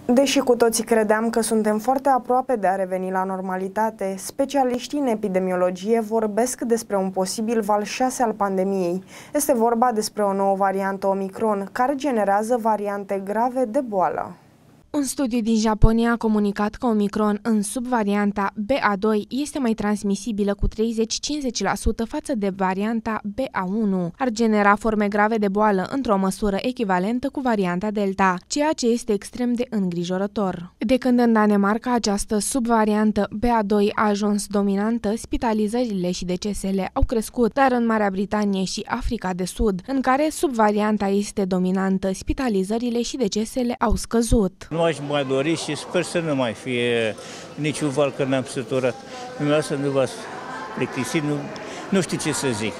Deși cu toții credeam că suntem foarte aproape de a reveni la normalitate, specialiștii în epidemiologie vorbesc despre un posibil val 6 al pandemiei. Este vorba despre o nouă variantă Omicron, care generează variante grave de boală. Un studiu din Japonia a comunicat că Omicron în subvarianta BA2 este mai transmisibilă cu 30-50% față de varianta BA1. Ar genera forme grave de boală într-o măsură echivalentă cu varianta Delta, ceea ce este extrem de îngrijorător. De când în Danemarca această subvariantă BA2 a ajuns dominantă, spitalizările și decesele au crescut, dar în Marea Britanie și Africa de Sud, în care subvarianta este dominantă, spitalizările și decesele au scăzut. Nu aș mai dori și sper să nu mai fie niciun val, că ne-am săturat. Dumneavoastră nu v-ați plictisit, nu știu ce să zic.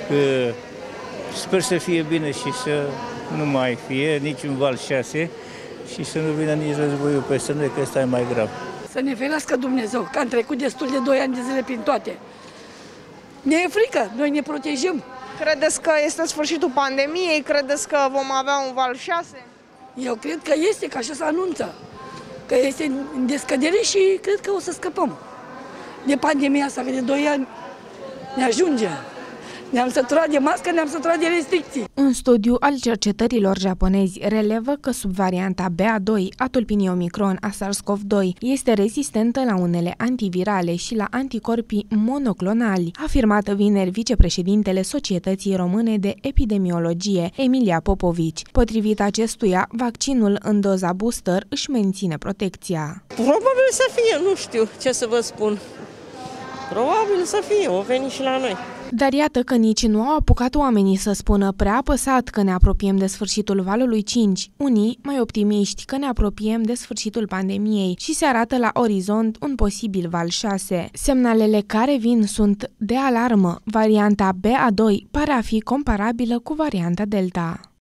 Sper să fie bine și să nu mai fie niciun val 6 și să nu vină nici războiul peste noi, că ăsta e mai grav. Să ne ferească Dumnezeu, că am trecut destul de 2 ani de zile prin toate. Ne e frică, noi ne protejăm. Credeți că este sfârșitul pandemiei? Credeți că vom avea un val 6? Eu cred că este, că așa se anunță, că este în descădere și cred că o să scăpăm de pandemia asta, că de 2 ani ne ajunge. Ne-am săturat de mască, ne-am săturat de restricții. Un studiu al cercetărilor japonezi relevă că subvarianta BA2 a tulpinii Omicron a SARS-CoV-2 este rezistentă la unele antivirale și la anticorpii monoclonali, a afirmat vineri vicepreședintele Societății Române de Epidemiologie, Emilia Popovici. Potrivit acestuia, vaccinul în doza booster își menține protecția. Probabil să fie, nu știu ce să vă spun. Probabil să fie, o veni și la noi. Dar iată că nici nu au apucat oamenii să spună prea apăsat că ne apropiem de sfârșitul valului 5, unii mai optimiști că ne apropiem de sfârșitul pandemiei și se arată la orizont un posibil val 6. Semnalele care vin sunt de alarmă. Varianta BA2 pare a fi comparabilă cu varianta Delta.